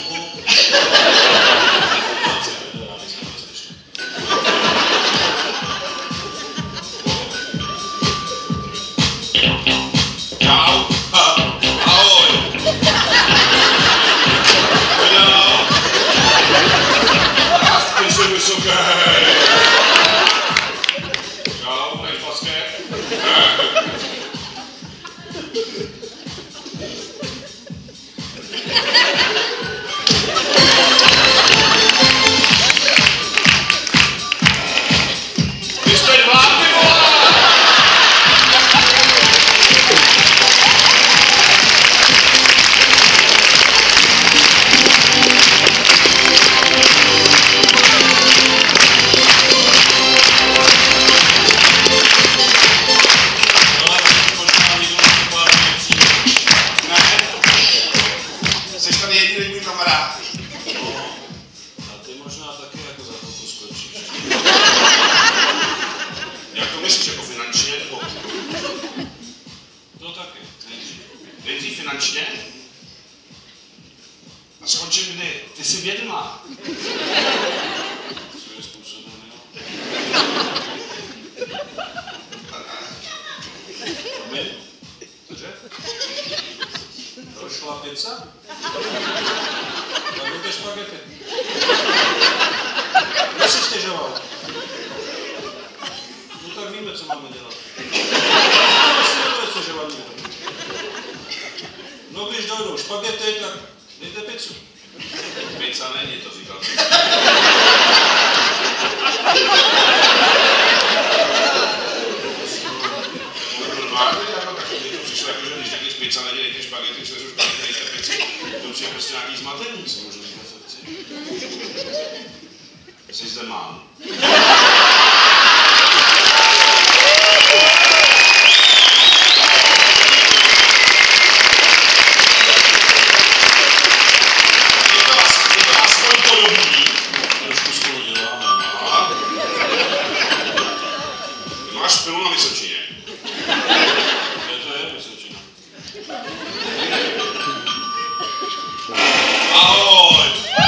klubu. Čau. Ahoj. Viděl. Ty jsi vysoký. Čau, než paské. Ty jste dva, ty vole! Jsi tady jediný můj kamarád. No, a ty možná taky jako za chvilku skočíš. Jak to myslíš, jako finančně, nebo? To taky, nejdřív. Nejdřív finančně? A skončím kdy? Ty jsi vědma. Svým způsobem, jo. A my? Cože? Došla pizza? Tak buďte špagety. Kdo si stěžoval? No tak víme, co máme dělat. Já si nebude stěžovat nikdo. No když dojdou špagety, tak dejte pizzu. Pizza není, to říkal. Přišlo jako, že když řekneš pizza není, dejte špagety, když řekneš špagety, dejte pizzu. To přijde prostě nějaký zmatení, co můžu říct na srdci. Jsi Zeman. Je to aspoň podobný. Trošku spolu děláme. Máš pilu na Vysočině. Kde to je Vysočina? Ahoj!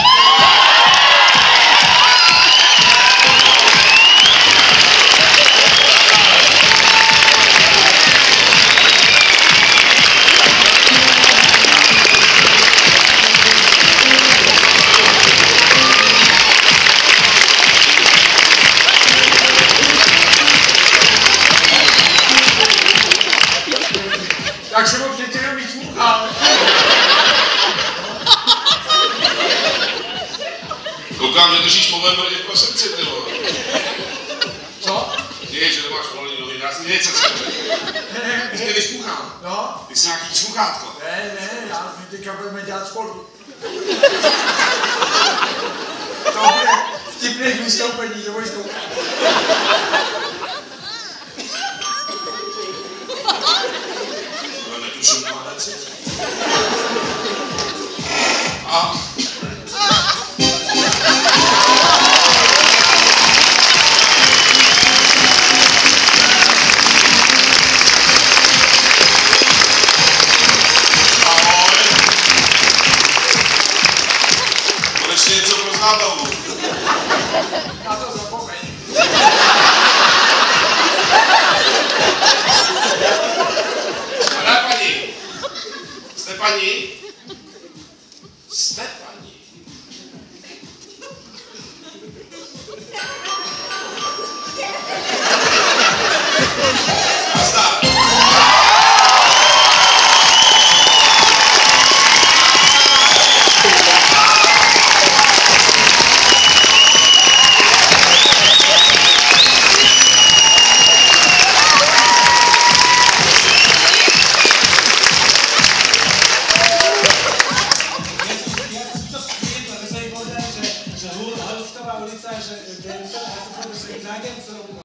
Tak se mu přece jenom vyčmuchal. Koukám, že držíš povolem i v prosinci, ty vole. Co? Víš, že nemáš povolený nohy, já si něco řekl. Ty jsi mě vyčmuchal. No? Ty jsi nějaký čmuchátko. Ne, my teďka budeme dělat spolu. To bude vtipné vystoupení, to budeš koukat. Ale netuším na věci. A... Ahoj. Konečně něco pro zábavu. Na to zapomeň. Ano, paní. Jste paní? Jste paní. Nazdar. Že Hlustová ulica, že kde je, já jsem